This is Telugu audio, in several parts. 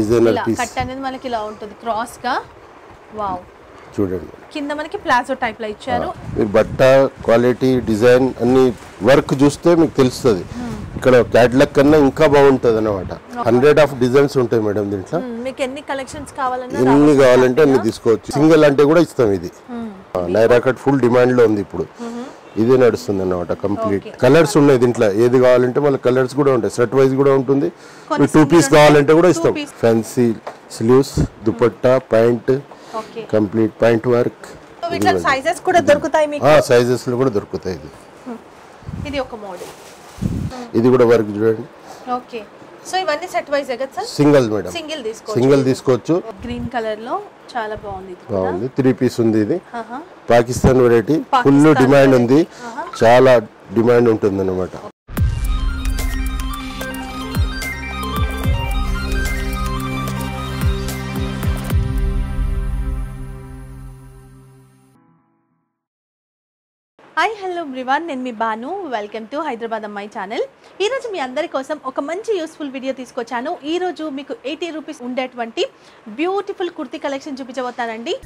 డిజైనర్ పీస్ కట్ అనేది మనకి ఇలా ఉంటుంది క్రాస్ గా. వావ్ చూడండి కింద మనకి ప్లాజో టైప్ లో ఇచ్చారు. మీరు బట్ట క్వాలిటీ డిజైన్ అన్ని వర్క్ చూస్తే మీకు తెలుస్తుంది. ఇక్కడ క్యాటలాగ్ కన్నా ఇంకా బాగుంటుంది అన్నమాట. 100 ఆఫ్ డిజైన్స్ ఉంటాయి మేడం దీంట్లో. మీకు ఎన్ని కలెక్షన్స్ కావాలన్నా ఎన్ని కావాలంటే అన్ని తీసుకోవచ్చు. సింగిల్ అంటే కూడా ఇస్తాం. ఇది నైరా కట్ ఫుల్ డిమాండ్ లో ఉంది ఇప్పుడు. ఇదే నడుస్తుంది అన్నమాట. కంప్లీట్ కలర్స్ ఉన్నాయి దీంట్లో. ఏది కావాలంటే మళ్ళీ కలర్స్ కూడా ఉంటాయి. సెట్ వైజ్ కూడా ఉంటుంది. 2 పీస్ కావాలంటే కూడా ఇస్తాం. Fancy sleeves, dupatta, pant, complete pant work. Sizes కూడా దొరుకుతాయి మీకు. సైజెస్ లో కూడా దొరుకుతాయి. ఇది ఒక మోడల్. ఇది కూడా వర్క్ చూడండి. ఓకే సో ఇవన్నీ సెట్ వైజ్ కదా సార్? Single madam. సింగిల్ తీసుకోవచ్చు. గ్రీన్ కలర్ లో చాలా బాగుంది. బాగుంది. 3 పీస్ ఉంది. ఇది పాకిస్తాన్ వెరైటీ. ఫుల్ డిమాండ్ ఉంది. చాలా డిమాండ్ ఉంటుంది అన్నమాట. హాయ్ హలో ఎవ్రీవన్, నేను మీ బాను. వెల్కమ్ టు హైదరాబాద్ అమ్మాయి ఛానల్. ఈరోజు మీ అందరి కోసం ఒక మంచి యూస్ఫుల్ వీడియో తీసుకొచ్చాను. ఈరోజు మీకు 80 రూపీస్ ఉండేటువంటి బ్యూటిఫుల్ కుర్తీ కలెక్షన్ చూపించబోతానండి.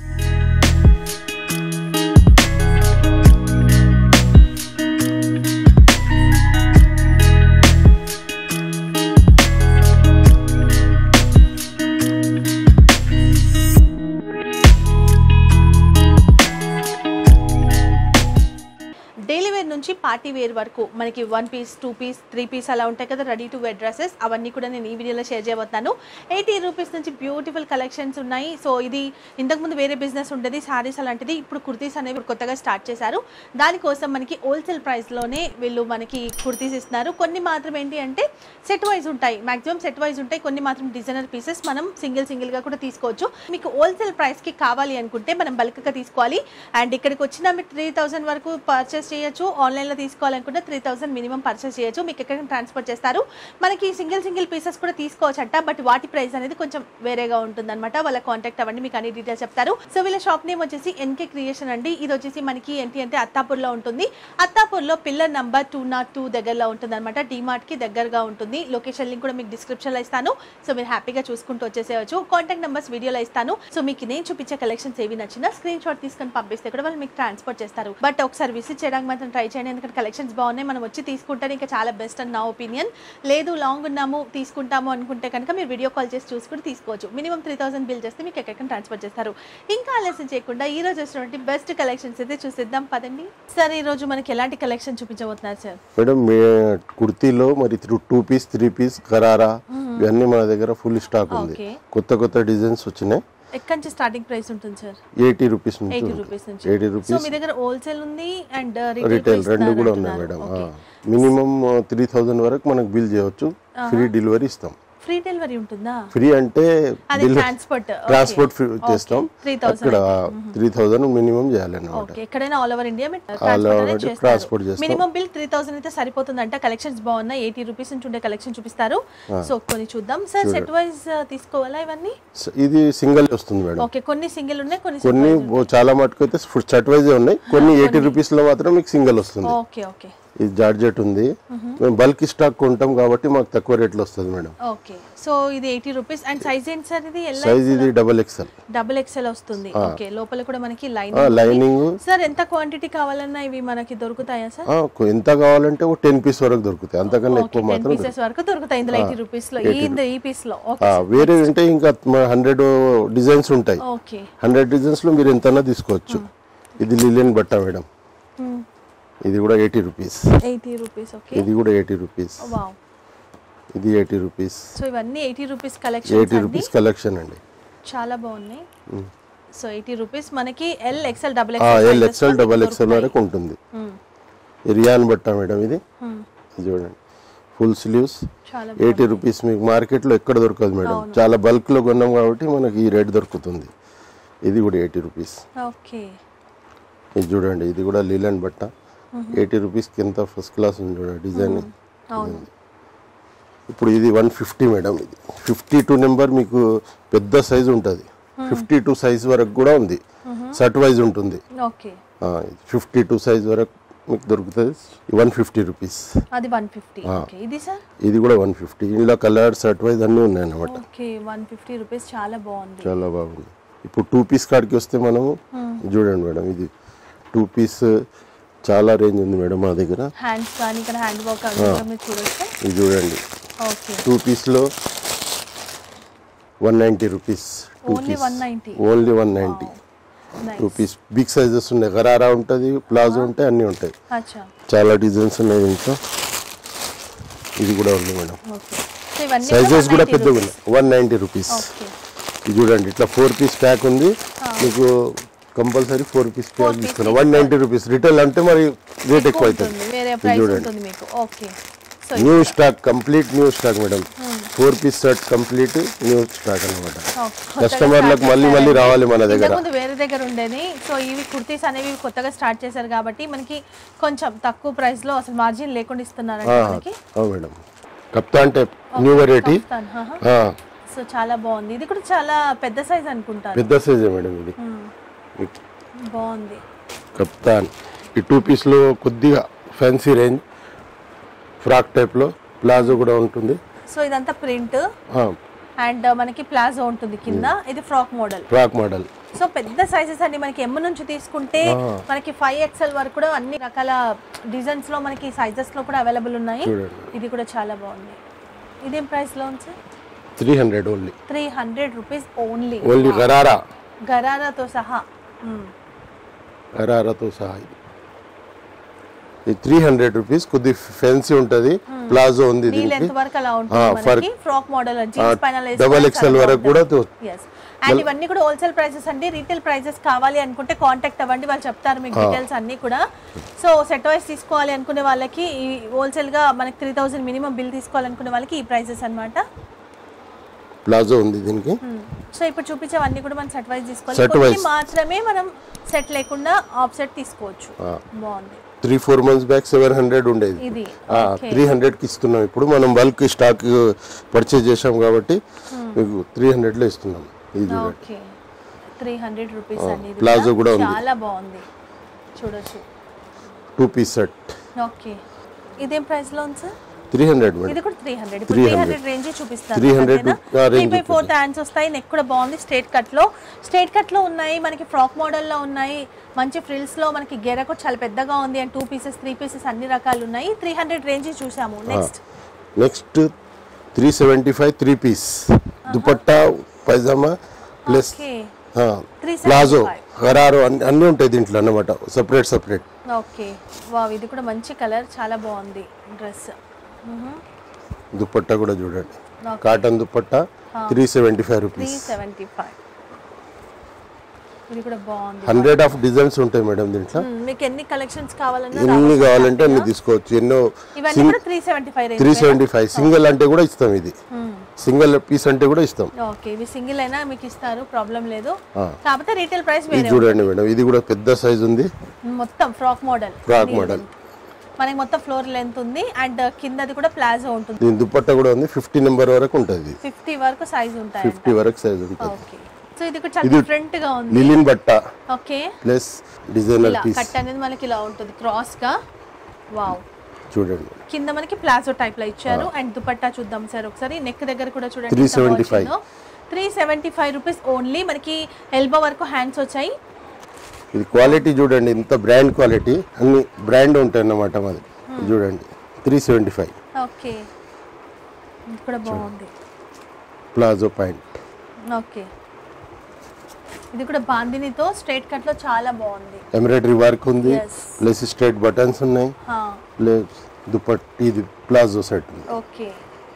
నుంచి పార్టీ వేర్ వరకు మనకి 1 పీస్ 2 పీస్ 3 పీస్ అలా ఉంటాయి కదా రెడీ టు వేర్ డ్రెస్సెస్. అవన్నీ కూడా నేను ఈ వీడియోలో షేర్ చేయబోతున్నాను. 80 రూపీస్ నుంచి బ్యూటిఫుల్ కలెక్షన్స్ ఉన్నాయి. సో ఇది ఇంతకుముందు వేరే బిజినెస్ ఉండేది సారీస్ అలాంటిది. ఇప్పుడు కుర్తీస్ అనేవి కొత్తగా స్టార్ట్ చేశారు. దానికోసం మనకి హోల్సేల్ ప్రైస్లోనే వీళ్ళు మనకి కుర్తీస్ ఇస్తున్నారు. కొన్ని మాత్రం ఏంటి అంటే సెట్ వైజ్ ఉంటాయి, మాక్సిమం సెట్ వైజ్ ఉంటాయి. కొన్ని మాత్రం డిజైనర్ పీసెస్ మనం సింగిల్గా కూడా తీసుకోవచ్చు. మీకు హోల్సేల్ ప్రైస్కి కావాలి అనుకుంటే మనం బల్క్గా తీసుకోవాలి. అండ్ ఇక్కడికి వచ్చినా మీరు 3000 వరకు పర్చేస్ చేయొచ్చు. ఆన్లైన్లో తీసుకోవాలనుకుంటే 3000 మినిమం పర్చేస్ చేయొచ్చు. మీకు ఎక్కడ ట్రాన్స్పోర్ట్ చేస్తారు. మనకి సింగిల్ పీసెస్ కూడా తీసుకోవచ్చంట. బట్ వాటి ప్రైస్ అనేది కొంచెం వేరేగా ఉంటుంది అనమాట. వాళ్ళ కాంటాక్ట్ అవ్వండి, మీకు అన్ని డీటెయిల్స్ చెప్తారు. సో వీళ్ళ షాప్ నేమ్ వచ్చేసి ఎన్కే క్రియేషన్ అండి. ఇది వచ్చేసి మనకి ఏంటి అంటే అత్తాపూర్లో ఉంటుంది. అత్తాపూర్లో పిల్లర్ నంబర్ 202 దగ్గరలో ఉంటుంది అనమాట. డిమార్ట్కి దగ్గరగా ఉంటుంది. లొకేషన్ లింక్ కూడా మీకు డిస్క్రిప్షన్లో ఇస్తాను. సో మీరు హ్యాపీగా చూసుకుంటూ వచ్చేసేయచ్చు. కాంటాక్ట్ నెంబర్స్ వీడియోలో ఇస్తాను. సో మీకు నేను చూపించే కలెక్షన్స్ ఏవి నచ్చినా స్క్రీన్ షాట్ తీసుకొని పంపిస్తే కూడా వాళ్ళు మీకు ట్రాన్స్పోర్ట్ చేస్తారు. బట్ ఒకసారి విజిట్ చేయడానికి మాత్రం ట్రై చేయండి. ఎందుకంటే కలెక్షన్స్ బాగున్నాయి. మనం వచ్చి తీసుకుంటే ఇంకా చాలా బెస్ట్ అని నా ఒపీనియన్. లేదు లాంగ్ ఉన్నాము తీసుకుంటాము అనుకుంటే కనుక మీరు వీడియో కాల్ చేసి చూసుకుని తీసుకోవచ్చు. మినిమం 3000 బిల్ చేస్తే మీకు ఎక్కడికైనా ట్రాన్స్ఫర్ చేస్తారు. ఇంకా ఆలస్యం చేయకుండా ఈ రోజు వచ్చినటువంటి బెస్ట్ కలెక్షన్స్ అయితే చూసిద్దాం పదండి. సార్ ఈ రోజు మనకి ఎలాంటి కలెక్షన్ చూపించబోతున్నారు సార్? మేడం కుర్తీలో మరి 2 పీస్ 3 పీస్ గరారా ఇవన్నీ మన దగ్గర ఫుల్ స్టాక్ ఉంది. కొత్త డిజైన్స్ వచ్చినాయి. ఎక్కడి నుంచి స్టార్టింగ్ ప్రైస్ ఉంటుంది సార్? 80 రూపీస్ నుంచి. 80 రూపీస్. సో మీ దగ్గర హోల్సేల్ ఉంది అండ్ రిటైల్ రెండు కూడా ఉన్నాయి మేడం. మినిమం 3000 వరకు మనకు బిల్ చేయవచ్చు. ఫ్రీ డెలివరీ ఇస్తాం. ఫ్రీ డెలివరీ ఉంటుందా? ఫ్రీ అంటే ట్రాన్స్పోర్ట్ చేస్తాం. అక్కడ 3000 మినిమం చేయాలన్నమాట. ఎక్కడైనా ఆల్ ఓవర్ ఇండియా ట్రాన్స్పోర్ట్ చేస్తాం. మినిమం బిల్ 3000 అయితే సరిపోతుందంట. కలెక్షన్స్ బాగున్నాయి. 80 రూపీస్ నుంచి ఉండే కలెక్షన్ చూపిస్తారు. సో కొన్ని చూద్దాం సార్. సెట్ వైజ్ తీసుకోవాలా ఇవన్నీ? ఇది సింగిల్ వస్తుంది మేడం. ఓకే, కొన్ని సింగిల్ ఉన్నాయి, కొన్ని చాలా మటుకు అయితే సెట్ వైజ్ ఉన్నాయి. కొన్ని 80 రూపీస్ లో మాత్రం మీకు సింగిల్ వస్తుంది. Okay okay. ఇది జార్జెట్ ఉంది. మేము బల్క్ స్టాక్ కొంటాం కాబట్టి మాకు తక్కువ రేట్లో వస్తుంది మేడం. ఓకే సో ఇది 80 రూపీస్. అండ్ సైజ్ ఏంటి సార్? ఇది సైజ్ ఇది డబుల్ ఎక్స్ఎల్ వస్తుంది. ఓకే లోపల కూడా మనకి లైనింగ్. సార్ ఎంత క్వాంటిటీ కావాలన్నా ఇవి మనకి దొరుకుతాయా సార్? ఎంత కావాలంటే 10 పీస్ వరకు దొరుకుతాయి. అంతకన్నా ఎక్కువ మాత్రం 10 పీసెస్ వరకు దొరుకుతాయి ఇందులో 80 రూపీస్ లో. ఈ పీస్ లో వేరే అంటే ఇంకా 100 డిజైన్స్ ఉంటాయి. ఓకే 100 డిజైన్స్ లో మీరు ఎంతైనా తీసుకోవచ్చు. ఇది లిలెన్ బట్ట మేడం. ఇది కూడా 80 రూపీస్. 80 రూపీస్. ఓకే ఇది కూడా 80 రూపీస్. వావ్ ఇది 80 రూపీస్. సో ఇవన్నీ 80 రూపీస్ కలెక్షన్. 80 రూపీస్ కలెక్షన్ అండి. చాలా బాగున్నాయి. సో 80 రూపీస్ మనకి ఎల్ ఎక్స్ఎల్ డబుల్ ఎక్స్ఎల్ వరకు ఉంటుంది. రియాన్ బట్ట మేడం. ఇది చూడండి ఫుల్ స్లీవ్స్ 80 రూపీస్. మీకు మార్కెట్ లో ఎక్కడ దొరకదు మేడం. చాలా బల్క్ లో కొన్నాం కాబట్టి మనకి ఈ రేట్ దొరుకుతుంది. ఇది కూడా 80 రూపీస్. ఓకే ఇది చూడండి. ఇది కూడా లీలన్ బట్ట 80 రూపీస్ కింద ఫస్ట్ క్లాస్ ఉంది చూడండి డిజైన్. ఇప్పుడు ఇది 150 మేడం. ఇది 52 నెంబర్ మీకు పెద్ద సైజ్ ఉంటుంది. 52 సైజ్ వరకు కూడా ఉంది. సెట్ వైజ్ ఉంటుంది. 52 సైజ్ వరకు మీకు దొరుకుతుంది 150 రూపీస్. అది 150. ఓకే, ఇది సార్ ఇది కూడా 150. ఇందులో కలర్ సెట్ వైజ్ అన్నీ ఉన్నాయి అన్నమాట. Okay, 150 rupees. చాలా బాగుంది, చాలా బాగుంది. ఇప్పుడు 2 పీస్ కాడికి వస్తే మనము చూడండి మేడం, ఇది 2 పీస్ చాలా రేంజ్ ఉంది మేడం మా దగ్గర. హ్యాండ్స్ కానీ ఇక్కడ హ్యాండ్ వర్క్ మీరు చూడొచ్చు. ఇది చూడంండి, ఓకే 2 పీస్లో 190 rupees. Only 190. Only 190. 2 piece big sizes ఉన్నాయి, గరారా ఉంటుంది, ప్లాజో ఉంటాయి, అన్నీ ఉంటాయి. అచ్చా, చాలా డిజైన్స్ ఉన్నాయి ఇంకా. ఇది కూడా ఉంది మేడం, ఓకే. సో ఇవన్నీ సైజెస్ కూడా పెద్దగా ఉన్నాయి. 190 రూపీస్. ఓకే, ఇది చూడండి, ఇట్లా 4 పీస్ ప్యాక్ ఉంది మీకు. కంపల్సరీ 4 పీస్ ప్యాక్ తీసుకున్నాం. 190 రూపీస్. రిటైల్ అంటే మరి రేట్ ఎక్కువ అవుతుంది. వేరే ప్రైస్ ఉంటుంది మీకు. Okay, so new stock, complete new stock madam. 4 piece set complete new stock అన్నమాట. కస్టమర్లకు మళ్ళీ రావాలి మన దగ్గర. ముందు వేరే దగ్గర ఉండేది. సో ఇవి కుర్తీస్ అనేవి కొత్తగా స్టార్ట్ చేశారు కాబట్టి మనకి కొంచెం తక్కువ ప్రైస్ లో అసలు మార్జిన్ లేకుండా ఇస్తున్నారండి మనకి. Madam kaftan type new variety. So చాలా బాగుంది. ఇది కూడా చాలా పెద్ద సైజ్ అనుకుంటాను. పెద్ద సైజే మేడం ఇది. బాగుంది కప్తాన్. ఈ 2 పీస్ లో కొద్దిగా ఫ్యాన్సీ రేంజ్, ఫ్రాక్ టైప్ లో, ప్లాజో కూడా ఉంటుంది. సో ఇదంతా ప్రింట్ అండ్ మనకి ప్లాజో ఉంటుంది కింద. ఇది ఫ్రాక్ మోడల్. సో పెద్ద సైజెస్ అండి. మనకి ఎమ్ నుంచి తీసుకుంటే మనకి 5XL వరకు కూడా అన్ని రకాల డిజైన్స్ లో మనకి సైజెస్ లో కూడా అవైలబుల్ ఉన్నాయి. ఇది కూడా చాలా బాగుంది. ఇదేం ప్రైస్ లో ఉంది సార్? 300 ఓన్లీ. 300 rupees only. గరారాతో సహా. గరారాతో సహా ఇది 300 రూపీస్. కొద్ది ఫ్యాన్సీ ఉంటుంది, ప్లాజో ఉంది. ఫ్రాక్ మోడల్ జీన్స్ పైన XXL వరకు కూడా. అండ్ ఇవన్నీ కూడా హోల్సేల్ ప్రైసెస్ అండి. రీటైల్ ప్రైసెస్ కావాలి అనుకుంటే కాంటాక్ట్ అవ్వండి, వాళ్ళు చెప్తారు మీకు డీటెయిల్స్ అన్ని కూడా. సో సెట్ వైస్ తీసుకోవాలి అనుకునే వాళ్ళకి హోల్సేల్ గా మనకి 3000 మినిమం బిల్ తీసుకోవాలనుకునే వాళ్ళకి ఈ ప్రైసెస్ అన్నమాట. ప్లాజో ఉంది దీనికి. సో ఇప్పుడు చూపించేవన్నీ కూడా మనం సెట్ వైస్ తీసుకోవాలి. మాత్రమే మనం సెట్ లేకుండా ఆఫ్ సెట్ తీసుకోవచ్చు. బాగుంది. 3-4 మంత్స్ బ్యాక్ 700 ఉండేది, 300 కి ఇస్తున్నాం ఇప్పుడు. మనం బల్క్ స్టాక్ పర్చేజ్ చేసాం కాబట్టి మీకు 300 లో ఇస్తున్నాం. ఇది 300 రూపీస్ అండి. ప్లాజో కూడా ఉంది, చాలా బాగుంది, చూడొచ్చు. 2 పీస్ సెట్. ఓకే, ఇదేం ప్రైస్ లో ఉంది సార్? 300 మేడం. ఇది కూడా 300. ఇప్పుడు 300 రేంజ్ చూపిస్తారు. 3/4 హ్యాండ్స్ వస్తాయి. నెక్ కూడా బాగుంది. స్ట్రైట్ కట్ లో ఉన్నాయి. మనకి ఫ్రాక్ మోడల్ లో ఉన్నాయి. మంచి ఫ్రిల్స్ లో మనకి గెర కూడా చాలా పెద్దగా ఉంది. అండ్ 2 పీసెస్ 3 పీసెస్ అన్ని రకాలు ఉన్నాయి. 300 రేంజ్ చూసాము. Next 375 3 piece dupatta pyjama plus palazzo gharara అన్ని ఉంటాయి దీంట్లో అన్నమాట, సెపరేట్. ఓకే, వావ్, ఇది కూడా మంచి కలర్, చాలా బాగుంది డ్రెస్. దుపట్టా కూడా చూడండి, కాటన్ దుపట్టా 375 రూపీస్. 375. ఇది కూడా బాగుంది. 100 ఆఫ్ డిజైన్స్ ఉంటాయి మేడం దీంట్లో. మీకు ఎన్ని కలెక్షన్స్ కావాలంటే అన్ని తీసుకోవచ్చు. ఎన్నో. ఇవన్నీ కూడా 375 రేంజ్. 375 సింగిల్ అంటే కూడా ఇస్తాం. ఇది సింగిల్ పీస్ అంటే కూడా ఇస్తాం. ఓకే, ఇవి సింగిల్ అయినా మీకు ఇస్తారు, ప్రాబ్లం లేదు. కాకపోతే రీటైల్ ప్రైస్ వేరే. చూడండి మేడం, ఇది కూడా పెద్ద సైజ్ ఉంది. మొత్తం ఫ్రాక్ మోడల్ మనకి మొత్తం ఫ్లోర్ లెంత్ ఉంది. అండ్ కిందది కూడా ప్లాజో ఉంటుంది. దీని దుపట్టా కూడా ఉంది. 50 నెంబర్ వరకు ఉంటుంది. 50 వరకు సైజ్ ఉంటాయి. 50 వరకు సైజ్ ఉంటుంది. ఓకే, సో ఇది కూడా చాలా డిఫరెంట్ గా ఉంది. లిలిన్ బట్ట. Okay, plus designer piece. Cut అనేది మనకి ఇలా ఉంటుంది క్రాస్ గా. వావ్, చూడండి. కింద మనకి ప్లాజో టైప్ లో ఇచ్చారు. అండ్ దుపట్టా చూద్దాం సార్ ఒకసారి. నెక్ దగ్గర కూడా చూడండి. 375 రూపీస్ ఓన్లీ. మనకి ఎల్బో వరకు హ్యాండ్స్ వచ్చాయి. ఇది క్వాలిటీ చూడండి, ఇంత బ్రాండ్ క్వాలిటీ, అన్ని బ్రాండ్ ఉంటాయి అన్నమాట మాది. చూడండి 375. ఓకే, ఇది కూడా బాగుంది. Palazzo point. ఓకే, ఇది కూడా బాందినితో స్ట్రైట్ కట్ లో చాలా బాగుంది. ఎంబ్రాయిడరీ వర్క్ ఉంది, ప్లస్ స్ట్రైట్ బటన్స్ ఉన్నాయి, ప్లస్ దుపట్టా. ఇది palazzo set. Okay,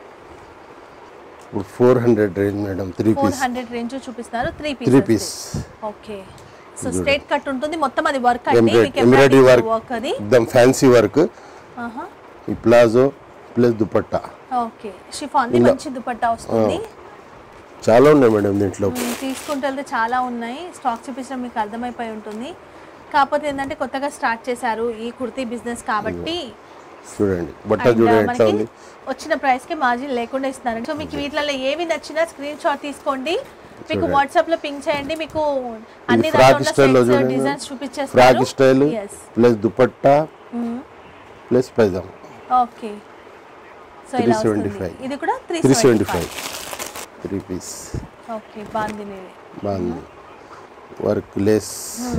400 range madam. 3 piece 400 range చూపిస్తున్నారు. 3 piece. Okay, so straight cut ఉంటుంది మొత్తం. అది వర్క్ అంటే మీకు ఎంబ్రాయిడరీ వర్క్, అది एकदम ఫ్యాన్సీ వర్క్. ఈ palazzo plus dupatta. Okay, chiffon ది మంచి దుపట్టా వస్తుంది. చాలా ఉన్నాయి మేడం దీంట్లో. తీసుకుంటే వెళ్తే చాలా ఉన్నాయి. స్టాక్ చూపించడం మీకు అర్థమైపోయి ఉంటుంది. కాకపోతే ఏంటంటే కొత్తగా స్టార్ట్ చేశారు ఈ కుర్తీ బిజినెస్ కాబట్టి. చూడండి బట్ట చూడండి ఎట్లా ఉంది. వచ్చిన ప్రైస్ కి మార్జిన్ లేకుండా ఇస్తున్నారు. సో మీకు వీటిలో ఏవి నచ్చినా స్క్రీన్ షాట్ తీసుకోండి, మీకు వాట్సాప్ లో పింక్ చేయండి. మీకు అన్ని రకాల డిజైన్స్ చూపించేస్తారు. Frock style plus dupatta plus pyjama. Okay, so ఇలా వస్తుంది. 375. ఇది కూడా 375 3 పీస్. ఓకే, బాగుంది. బాగుంది. Work lace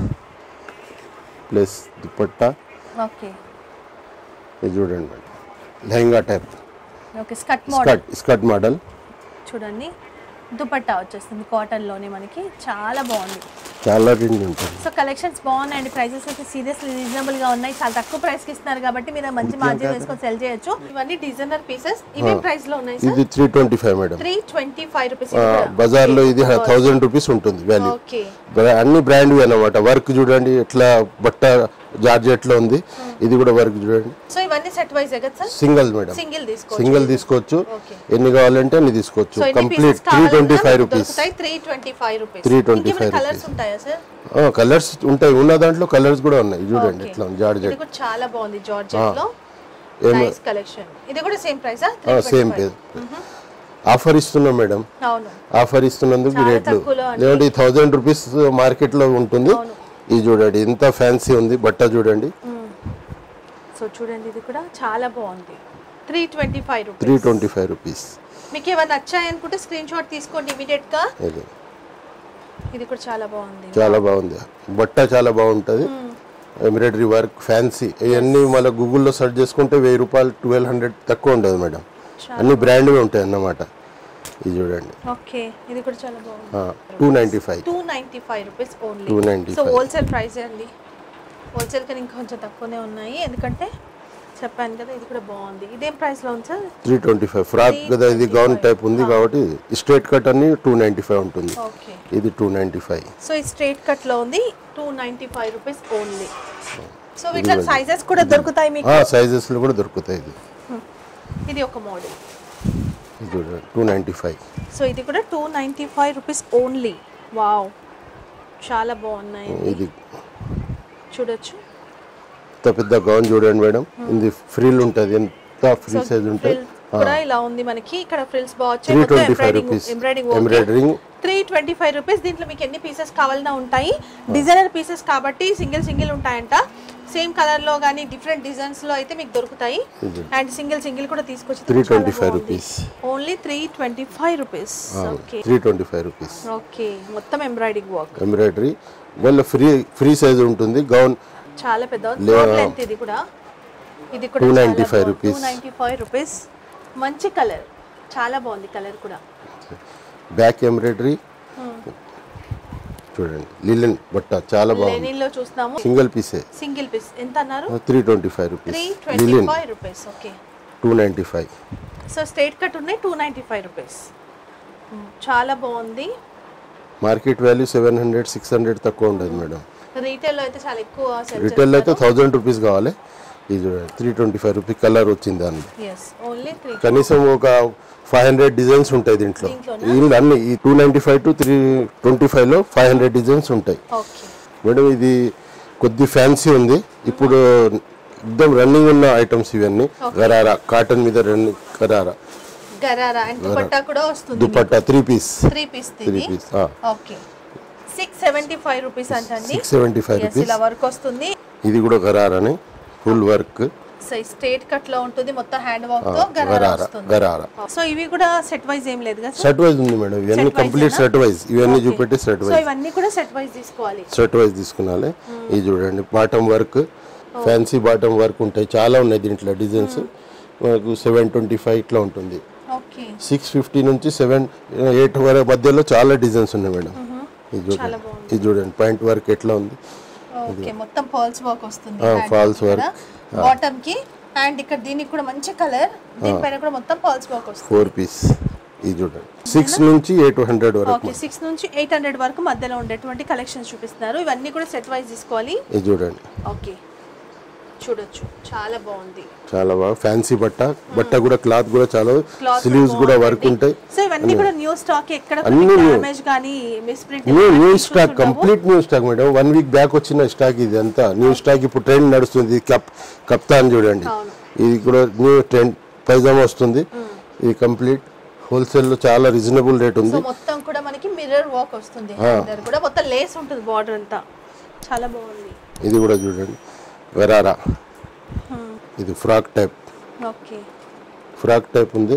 plus dupatta. Okay, ఇది చూడండి madam, lehenga type. Okay, skirt model చూడండి. దుపట్టా వచ్చేస్తుంది కాటన్ లోనే మనకి, చాలా బాగుంది. చాలా రేంజ్ ఉంటుంది. సో కలెక్షన్స్ బాగున్నాయండి. ప్రైసెస్ అయితే సీరియస్లీ రీజనబుల్ గా ఉన్నాయి. చాలా తక్కువ ప్రైస్ కి ఇస్తున్నారు కాబట్టి మీరు మంచి మార్జిన్ వేసుకొని సెల్ చేయొచ్చు. ఇవన్నీ డిజైనర్ పీసెస్. ఇవే ప్రైస్ లో ఉన్నాయి సార్? ఇది 325 మేడం. 325 రూపీస్. బజార్ లో ఇది 1000 రూపీస్ ఉంటుంది వాల్యూ. ఓకే, అన్ని బ్రాండ్ అన్నమాట. వర్క్ చూడండి ఎట్లా బట్ట జార్జెట్ లో ఉంది. ఇది కూడా వర్క్ చూడండి. సో ఇవన్నీ సెట్ వైస్ కదా సార్? సింగిల్ మేడం, సింగిల్ తీసుకోవచ్చు. ఎన్ని కావాలంటే అన్ని తీసుకోవచ్చు. Complete 325 rupees. 325 రూపీస్. 325 కలర్స్ ఉంటాయా సార్? కలర్స్ ఉంటాయి. ఉన్న దాంట్లో కలర్స్ కూడా ఉన్నాయి. చూడండి ఎట్లా జార్జెట్. ఇది కూడా చాలా బాగుంది జార్జెట్ లో. Nice collection. ఇది కూడా సేమ్ ప్రైసా? Same price. ఆఫర్ ఇస్తున్నాం మేడం. అవును, ఆఫర్ ఇస్తున్నందుకు రేట్లు. లేదంటే 1000 రూపీస్ మార్కెట్ లో ఉంటుంది. ఇది చూడండి ఎంత ఫ్యాన్సీ ఉంది బట్ట చూడండి. సో చూడండి, ఇది కూడా చాలా బాగుంది. 325 రూపీస్. 325 రూపీస్. మీకు ఏమైనా నచ్చాయి అనుకుంటే స్క్రీన్ షాట్ తీసుకోండి ఇమీడియట్ గా. ఇది కూడా చాలా బాగుంది. చాలా బాగుంది బట్ట, చాలా బాగుంటది. Embroidery work fancy. ఇవన్నీ మళ్ళీ గూగుల్లో సెర్చ్ చేసుకుంటే 1000 రూపాయలు 1200 తక్కువ ఉండదు మేడం. అన్ని బ్రాండ్వి ఉంటాయి అన్నమాట. ఇది చూడండి. ఓకే, ఇది కూడా చాలా బాగుంది. 295 rupees only. 295. So wholesale price అండి. హోల్సేల్ కన్నా ఇంకా కొంచెం తక్కువనే ఉన్నాయి, ఎందుకంటే చెప్పాను కదా. ఇది కూడా బాగుంది. ఇదేం ప్రైస్ లో ఉంది సార్? 325. ఫ్రాక్ కదా, ఇది గౌన్ టైప్ ఉంది కాబట్టి స్ట్రైట్ కట్ అన్ని 295 ఉంటుంది. ఓకే, ఇది 295. సో ఈ స్ట్రైట్ కట్ లో ఉంది 295 రూపీస్ ఓన్లీ. సో వీటిలో సైజెస్ కూడా దొరుకుతాయి మీకు? సైజెస్ లో కూడా దొరుకుతాయి. ఇది ఒక మోడల్. ఇది 295. సో ఇది కూడా 295 రూపీస్ ఓన్లీ. వావ్, చాలా బాగున్నాయి. ఇది చూడొచ్చు. పెద్ద గౌన్ చూడండి మేడం. ఇది ఫ్రిల్ ఉంటుంది. ఎంత ఫ్రీ సైజ్ ఉంటుంది కూడా ఇలా ఉంది మనకి. ఇక్కడ ఫ్రిల్స్ బాగుంటాయి. 325 రూపీస్ ఎంబ్రాయిడరింగ్. 325 రూపీస్. దీంట్లో మీకు ఎన్ని పీసెస్ కావాలన్నా ఉంటాయి. డిజైనర్ పీసెస్ కాబట్టి సింగిల్ ఉంటాయంట. సేమ్ కలర్ లో గానీ డిఫరెంట్ డిజైన్స్ లో అయితే మీకు దొరుకుతాయి. అండ్ సింగిల్ కూడా తీసుకొచ్చి 325 rupees only. 325 rupees. Okay, 325 rupees. Okay, మొత్తం ఎంబ్రాయిడరింగ్ వర్క్. ఎంబ్రాయిడరీ మళ్ళీ ఫ్రీ సైజ్ ఉంటుంది. గౌన్ చాలా పెద్ద లెంత్. ఇది కూడా 295 రూపీస్. 295 రూపీస్. మంచి కలర్, చాలా బాగుంది కలర్ కూడా. బ్యాక్ ఎంబ్రాయిడరీ చూడండి. లిలెన్ బట్ట చాలా బాగుంది. లెనిన్ లో చూస్తాము. సింగిల్ పీస్ ఎంత అన్నారు? 325 rupees. 325 rupees. Okay, 295. So straight cut ఉన్నాయి 295 రూపీస్. చాలా బాగుంది. మార్కెట్ వాల్యూ 700 600 తక్కువ ఉండదు మేడం. రీటైల్ లో అయితే చాలా ఎక్కువ. రీటైల్ అయితే 1000 రూపీస్ కావాలి. ఇది చూడండి 325 రూపీస్ కలర్ వచ్చింది దాన్ని. కనీసం ఒక 500 డిజైన్స్ ఉంటాయి దీంట్లో. అన్ని ఈ 295 to 325 లో 500 డిజైన్స్ ఉంటాయి మేడం. ఇది కొద్ది ఫ్యాన్సీ ఉంది ఇప్పుడు. ఎక్దమ్ రన్నింగ్ ఉన్న ఐటమ్స్ ఇవన్నీ. గరారా కాటన్ మీద running gharara. Dupatta 3 piece. 3 piece. Okay, 675 rupees అంటండి. 675 రూపీస్. ఇలా వర్క్ వస్తుంది. ఇది కూడా గరారానే full work. So straight cut లో ఉంటుంది మొత్తం హ్యాండ్ వర్క్ తో గరారా. సో ఇవి కూడా సెట్ వైస్ ఏం లేదు కదా? సెట్ వైస్ ఉంది మేడం. ఇవన్నీ కంప్లీట్ సెట్ వైస్. ఇవన్నీ చూపెట్టి సెట్ వైస్. సో ఇవన్నీ కూడా సెట్ వైస్ తీసుకోవాలి. సెట్ వైస్ తీసుకున్నాలి. ఇది చూడండి bottom work, fancy bottom work ఉంటాయి. చాలా ఉన్నాయి దీంట్లో డిజైన్స్. మనకు 725 ఇట్లా ఉంటుంది. 650 నుంచి 7-8 వరకు మధ్యలో చాలా డిజైన్స్ ఉన్నాయి మేడం. ఇది చూడండి పాయింట్ వర్క్ ఎట్లా ఉంది. ఓకే, మొత్తం పర్ల్స్ వర్క్ వస్తుంది. ఫాల్స్ వర్క్ బాటమ్ కి. అండ్ ఇక్కడ దీనికి కూడా మంచి కలర్. దీనిపైన కూడా మొత్తం పర్ల్స్ వర్క్ వస్తుంది. 4 పీస్. ఇది చూడండి 6 నుంచి 800 వరకు. ఓకే, 6 నుంచి 800 వరకు మధ్యలో ఉండేటువంటి కలెక్షన్స్ చూపిస్తున్నారు. ఇవన్నీ కూడా సెట్ వైస్ తీసుకోవాలి. ఇది చూడండి. ఓకే, చూడొచ్చు చాలా బాగుంది. చాలా బాగా ఫ్యాన్సీ బట్ట కూడా క్లాత్ కూడా చాలా స్లీవ్స్ కూడా వర్క్ ఉంటాయి. సో ఇవన్నీ కూడా న్యూ స్టాక్. ఎక్కడ డ్యామేజ్ గానీ miss print new stock, complete new stock madam. 1 week back వచ్చిన స్టాక్ ఇది అంతా న్యూ స్టాక్. ఇప్పుడు ట్రెండ్ నడుస్తుంది. కప్తాన్ చూడండి. ఇది కూడా న్యూ ట్రెండ్. పైజామా వస్తుంది. ఇది కంప్లీట్ హోల్సేల్ లో చాలా రీజనబుల్ రేట్ ఉంది. మొత్తం కూడా మనకి మిర్రర్ వర్క్ వస్తుంది. కూడా మొత్తం లేస్ ఉంటుంది బార్డర్ అంతా. చాలా బాగుంది. ఇది కూడా చూడండి గరారా ఇది frock type. Okay. Frock type ఉంది.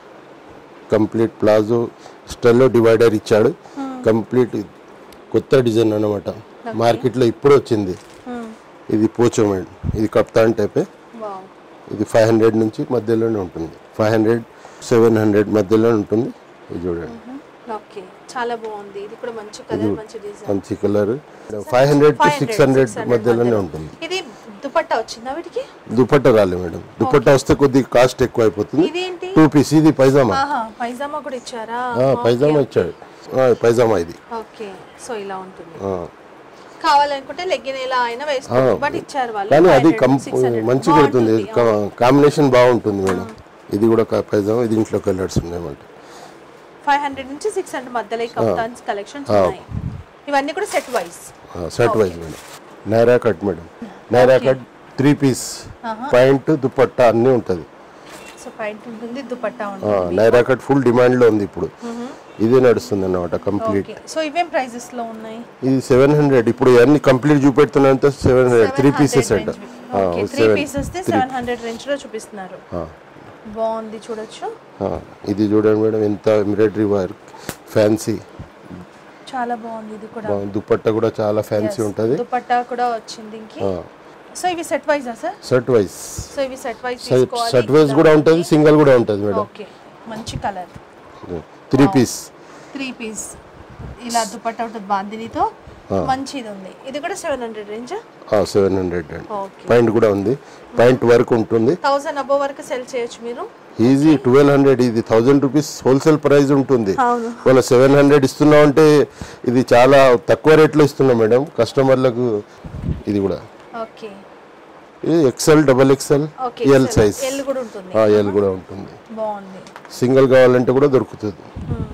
కంప్లీట్ ప్లాజో స్టైల్లో డివైడర్ ఇచ్చాడు. కంప్లీట్ కొత్త డిజైన్ అన్నమాట. మార్కెట్లో ఇప్పుడు వచ్చింది. ఇది పోచో మేడం. ఇది కప్తాన్ టైపే. ఇది 500 నుంచి మధ్యలోనే ఉంటుంది. 500 700 మధ్యలో ఉంటుంది. ఇది చూడండి. ఓకే, చాలా బాగుంది. ఇది కూడా మంచి కలర్, మంచి డిజైన్, మంచి కలర్. 500 to 600 మధ్యలోనే ఉంటుంది. ఇది దుపట్టా వచ్చిందా వీటికి? దుపట్టా రాలే మేడం. దుపట్టా వస్తే కొద్దిగా కాస్ట్ ఎక్కువ అయిపోతుంది. ఇదేంటి? 2 పీస్. ఇది పైజామా. పైజామా కూడా ఇచ్చారా? పైజామా ఇచ్చాడు. పైజామా ఇది. ఓకే, సో ఇలా ఉంటుంది. కావాలనుకుంటే లెగ్గిన్ ఎలా అయినా వేసుకోవచ్చు, బట్ ఇచ్చారు వాళ్ళు. కానీ అది మంచిగా ఉంటుంది. కాంబినేషన్ బాగుంటుంది మేడం. ఇది కూడా పైజామా. ఇది ఇంట్లో కలర్స్ ఉన్నాయన్నమాట. 500 నుంచి 600 మధ్యలో కప్తాన్స్ కలెక్షన్స్ ఉన్నాయి. ఇవన్నీ కూడా set wise. Set wise madam. Naira cut madam. Naira cut 3 piece. Point dupatta అన్నీ ఉంటుంది. సో పాయింట్ ఉంటుంది, దుపట్టా ఉంటుంది. నైరా కట్ ఫుల్ డిమాండ్ లో ఉంది ఇప్పుడు. ఇదే నడుస్తుంది అన్నమాట కంప్లీట్. సో ఇవేం ప్రైజెస్ లో ఉన్నాయి? ఇది 700. ఇప్పుడు అన్ని కంప్లీట్ చూపెడుతున్నంత 700. 3 పీసెస్ అంట. 3 పీసెస్ 700 రేంజ్ లో చూపిస్తున్నారు. బాగుంది, చూడొచ్చు. ఇది చూడండి మేడం, ఎంత ఎంబ్రాయిడరీ వర్క్, ఫ్యాన్సీ, చాలా బాగుంది. ఇది కూడా దుపట్టా కూడా చాలా ఫ్యాన్సీ ఉంటుంది. దుపట్టా కూడా వచ్చింది ఇంకి. సో ఇవి సెట్ వైస్ ఆ సార్? Set wise. సో ఇవి సెట్ వైస్ తీసుకోవాలి. సెట్ వైస్ కూడా ఉంటుంది, సింగిల్ కూడా ఉంటుంది మేడం. ఓకే, మంచి కలర్. 3 పీస్. 3 పీస్ ఇలా దుపట్టా ఉంటుంది బాందినితో. మంచిది ఉంది. ఇది కూడా 700 రేంజ్. 700 అండి. పాయింట్ కూడా ఉంది. పాయింట్ వర్క్ ఉంటుంది. 1000 అబవ్ వరకు సెల్ చేయొచ్చు మీరు ఈజీ. 1200. ఇది 1000 రూపీస్ హోల్సేల్ ప్రైస్ ఉంటుంది. మన 700 ఇస్తున్నాం అంటే ఇది చాలా తక్కువ రేట్లో ఇస్తున్నాం మేడం కస్టమర్లకు. ఇది కూడా ఓకే. ఇది XL, double XL, L size. L కూడా ఉంటుంది. ఎల్ కూడా ఉంటుంది. బాగుంది. సింగిల్ కావాలంటే కూడా దొరుకుతుంది.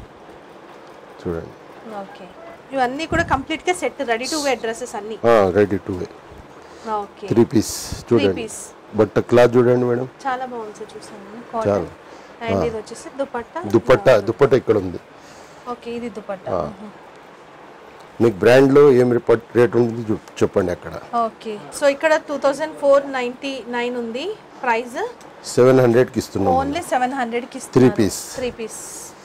చూడండి. ఓకే, ఇవన్నీ కూడా కంప్లీట్ గా set, ready to wear dresses అన్ని. Ready to wear. Okay. 3 piece చూడండి. బట్ట క్లాత్ చూడండి మేడం, చాలా బాగుంది సార్. చూసాను కాటన్. అండ్ ఇది వచ్చేసి దుపట్టా. దుపట్టా ఇక్కడ ఉంది. ఓకే, ఇది దుపట్టా. మీకు బ్రాండ్ లో ఏం రేట్ ఉంటుంది చెప్పండి అక్కడ. ఓకే, సో ఇక్కడ 2499 ఉంది ప్రైస్. 700 కి ఇస్తున్నాం. ఓన్లీ 700 కి ఇస్తున్నాం. 3 పీస్. 3 పీస్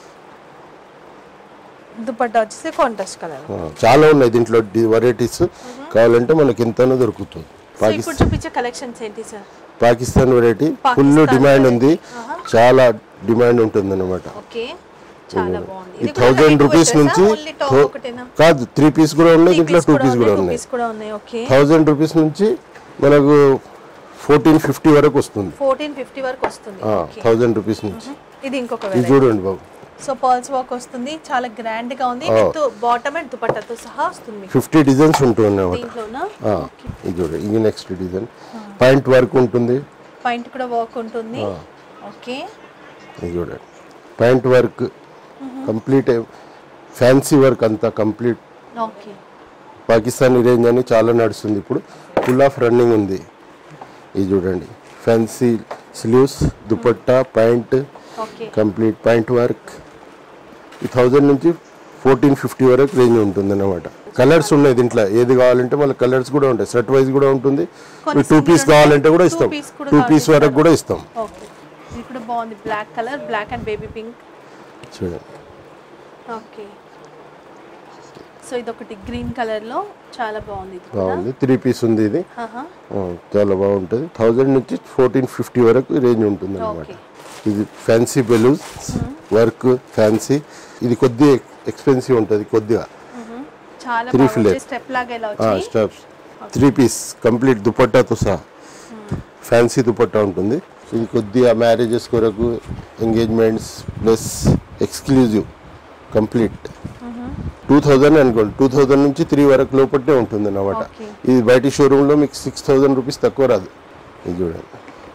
దుపట్టా వచ్చేసి కాంట్రాస్ట్ కలర్. చాలా ఉన్నాయి దీంట్లో వెరైటీస్. కావాలంటే మనకి ఎంతనో దొరుకుతుంది. ఇప్పుడు చూపించే కలెక్షన్స్ ఏంటి sir? Pakistan variety full demand ఉంది. చాలా డిమాండ్ ఉంటుంది అన్నమాట. ఓకే, చాలా బాగుంది. ఇది 1000 రూపీస్ నుంచి కాదు, 3 పీస్ కూడా ఉన్నాయి దీంట్లో, 2 పీస్ కూడా ఉన్నాయి. ఓకే, 1000 రూపీస్ నుంచి మనకు 1450 వరకు వస్తుంది. 1450 వరకు వస్తుంది. 1000 రూపీస్ నుంచి. ఇది ఇంకొక ఇది చూడండి బాబు. సో పర్ల్స్ వర్క్ వస్తుంది, చాలా గ్రాండ్ గా ఉంది. విత్ బాటమ్ అండ్ దుపట్టాతో సహా వస్తుంది. 50 డిజైన్స్ ఉంటున్నాయి దీంట్లోనా? ఇది చూడండి. ఇది నెక్స్ట్ డిజైన్. పాయింట్ వర్క్ ఉంటుంది. పాయింట్ కూడా వర్క్ ఉంటుంది. ఓకే, ఇది చూడండి. Point work complete fancy work అంతా కంప్లీట్. ఓకే, పాకిస్తానీ రేంజ్ అని చాలా నడుస్తుంది ఇప్పుడు. ఫుల్ ఆఫ్ రన్నింగ్ ఉంది. ఇది చూడండి. Fancy sleeves, dupatta, point, complete point work. ఈ 1000 నుంచి 1450 వరకు రేంజ్ ఉంటుంది అన్నమాట. కలర్స్ ఉన్నాయి దీంట్లో. ఏది కావాలంటే మళ్ళీ కలర్స్ కూడా ఉంటాయి. సెట్ వైజ్ కూడా ఉంటుంది. 2 పీస్ కావాలంటే కూడా ఇస్తాం. 2 పీస్ వరకు కూడా ఇస్తాం. ఇది కూడా బాగుంది. Black colour, black and baby pink చూడండి. ఓకే, సో ఇది ఒకటి గ్రీన్ కలర్ లో చాలా బాగుంది. బాగుంది. 3 పీస్ ఉంది ఇది. చాలా బాగుంటుంది. 1000 నుంచి 1450 వరకు రేంజ్ ఉంటుంది అన్నమాట. ఇది ఫ్యాన్సీ బెలూన్స్ వర్క్, ఫ్యాన్సీ. ఇది కొద్దిగా ఎక్స్పెన్సివ్ ఉంటుంది కొద్దిగా. చాలా బాగుంది. స్టెప్ లాగా ఇలా వచ్చి స్టెప్స్. 3 పీస్ కంప్లీట్ దుపట్టాతో సహా ఫ్యాన్సీ దుపట్టా ఉంటుంది. ఇది కొద్దిగా మ్యారేజెస్ కొరకు, ఎంగేజ్మెంట్స్ ప్లస్ ఎక్స్క్లూజివ్ కంప్లీట్. 2000 అనుకోండి. 2000 నుంచి 3 వరకు లోపట్టే ఉంటుంది అన్నమాట. ఇది బయట షోరూంలో మీకు 6000 రూపీస్ తక్కువ రాదు. ఇది చూడండి.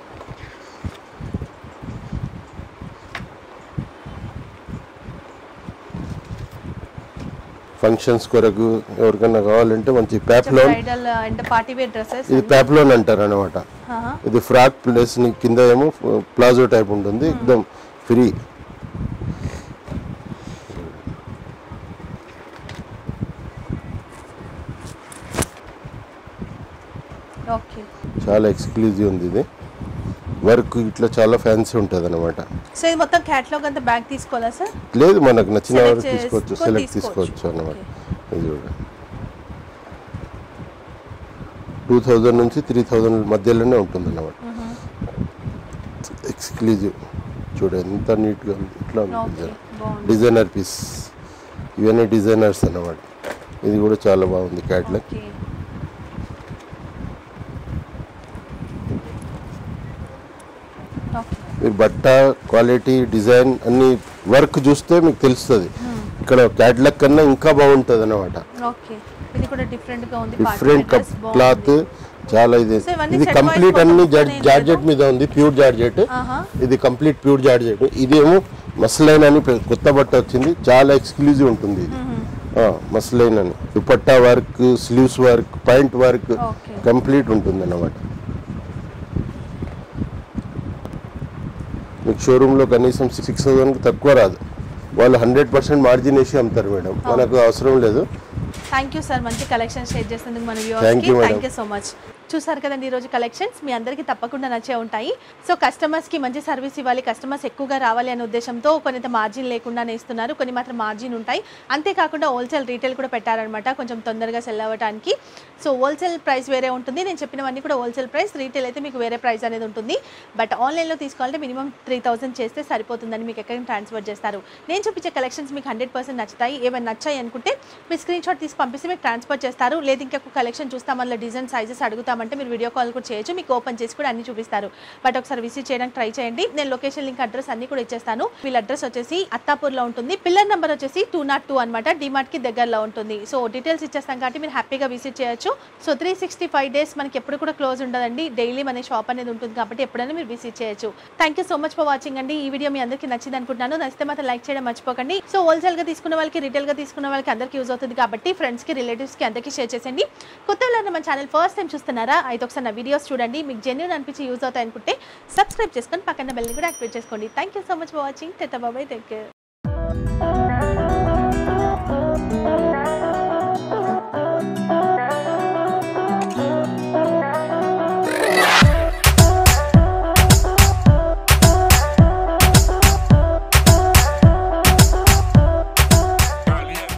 ఫంక్షన్స్ కొరకు ఎవరికైనా కావాలంటే మంచి ప్యాప్లోన్. ఇది ప్యాప్లోన్ అంటారు అన్నమాట. ఇది ఫ్రాక్ ప్లస్ కింద ఏమో ప్లాజో టైప్ ఉంటుంది. ఎక్దమ్ ఫ్రీ. చాలా ఎక్స్క్లూజివ్ ఉంది ఇది. వర్క్ ఇట్లా చాలా ఫ్యాన్సీ ఉంటుంది అనమాట. సో ఇది మొత్తం క్యాటలాగ్ అంతా బ్యాగ్ తీసుకోవాలా సార్? లేదు, మనకు నచ్చిన వరకు Select తీసుకోవచ్చు, చేసుకొని సెలెక్ట్ తీసుకోవచ్చు అనమాట. ఇది చూడండి 2000 నుంచి 3000 మధ్యలోనే ఉంటుంది అన్నమాట. ఎక్స్క్లూజివ్ చూడండి ఎంత నీట్గా ఉంది, ఇట్లా ఉంటుంది. డిజైనర్ పీస్, ఇవన్నీ డిజైనర్స్ అన్నమాట. ఇది కూడా చాలా బాగుంది క్యాట్లాగ్. మీరు బట్ట క్వాలిటీ డిజైన్ అన్ని వర్క్ చూస్తే మీకు తెలుస్తుంది. ఇక్కడ క్యాట్లాగ్ కన్నా ఇంకా బాగుంటుంది అన్నమాట. డిఫరెంట్ క్లాత్ చాలా. ఇది కంప్లీట్ అన్ని జార్జెట్ మీద ఉంది, ప్యూర్ జార్జెట్. ఇది కంప్లీట్ ప్యూర్ జార్జెట్. ఇదేమో మస్లైన్ అని కొత్త బట్ట వచ్చింది, చాలా ఎక్స్క్లూజివ్ ఉంటుంది ఇది. మస్లైన్ అని dupatta work, sleeves work, point work complete ఉంటుంది అన్నమాట. మీకు షోరూంలో కనీసం 6000 తక్కువ రాదు. వాళ్ళు 100% మార్జిన్ వేసి అమ్ముతారు మేడం, మనకు అవసరం లేదు. థ్యాంక్ యూ సార్, మంచి కలెక్షన్ షేర్ చేసినందుకు మన వ్యూవర్స్కి. Thank you so much. చూసారు కదండి ఈరోజు కలెక్షన్స్, మీ అందరికీ తప్పకుండా నచ్చే ఉంటాయి. సో కస్టమర్స్కి మంచి సర్వీస్ ఇవ్వాలి, కస్టమర్స్ ఎక్కువగా రావాలి అనే ఉద్దేశంతో కొంత మార్జిన్ లేకుండానే ఇస్తున్నారు, కొన్ని మాత్రం మార్జిన్ ఉంటాయి. అంతేకాకుండా హోల్సేల్ రీటైల్ కూడా పెట్టారనమాట, కొంచెం తొందరగా సెల్ అవ్వడానికి. సో హోల్సేల్ ప్రైస్ వేరే ఉంటుంది, నేను చెప్పినవన్నీ కూడా హోల్సేల్ ప్రైస్, రీటైల్ అయితే మీకు వేరే ప్రైస్ అనేది ఉంటుంది. బట్ ఆన్లైన్లో తీసుకోవాలంటే మినిమం 3000 చేస్తే సరిపోతుందని మీకు ఎక్కడ ట్రాన్స్ఫర్ చేస్తారు. నేను చూపించే కలెక్షన్స్ మీకు 100% నచ్చుతాయి. ఏమైనా నచ్చాయి అనుకుంటే మీరు స్క్రీన్ షాట్ తీసి పంపిస్తే మీకు ట్రాన్స్ఫర్ చేస్తారు. లేదు ఇంకొక కలెక్షన్ చూస్తాం, అందులో డిజైన్ సైజెస్ అడుగుతామంటే మీరు వీడియో కాల్ కూడా చేయొచ్చు, మీకు ఓపెన్ చేసి కూడా అన్ని చూపిస్తారు. బట్ ఒకసారి విజిట్ చేయడానికి ట్రై చేయండి. నేను లొకేషన్ లింక్ అడ్రస్ అన్ని కూడా ఇచ్చేస్తాను. వీళ్ళ అడ్రస్ వచ్చేసి అత్తాపూర్లో ఉంటుంది, పిల్లర్ నెంబర్ వచ్చేసి 202 అనమాట, డిమార్ట్ కి దగ్గరలో ఉంటుంది. సో డీటెయిల్స్ ఇచ్చేస్తాం కాబట్టి మీరు హ్యాపీగా విజిట్ చేయొచ్చు. సో 365 days మనకి ఎప్పుడు కూడా క్లోజ్ ఉండదండి, డైలీ మన షాప్ అనేది ఉంటుంది కాబట్టి ఎప్పుడైనా మీరు విజిట్ చేయొచ్చు. Thank you so much for watching అండి. ఈ వీడియో మీ అందరికీ నచ్చింది అనుకుంటున్నాను. నచ్చితే మాత్రం లైక్ చేయడం మర్చిపోకండి. సో హోల్సేల్ గా తీసుకున్న వాళ్ళకి, రిటైల్ గా తీసుకున్న వాళ్ళకి అందరికీ యూజ్ అవుతుంది కాబట్టి ఫ్రెండ్స్ కి, రిలేటివ్స్ కి అందరికీ షేర్ చేయండి. కొత్త వాళ్ళని మన ఛానల్ ఫస్ట్ టైం చూస్తున్నారా అయితే ఒకసారి నా వీడియోస్ చూడండి, మీకు జెన్యూన్ అనిపించి యూజ్ అవుతాయి అనుకుంటే సబ్స్క్రైబ్ చేసుకొని పక్కన బెల్ ని కూడా యాక్టివేట్ చేసుకోండి. Thank you so much for watching. Take care.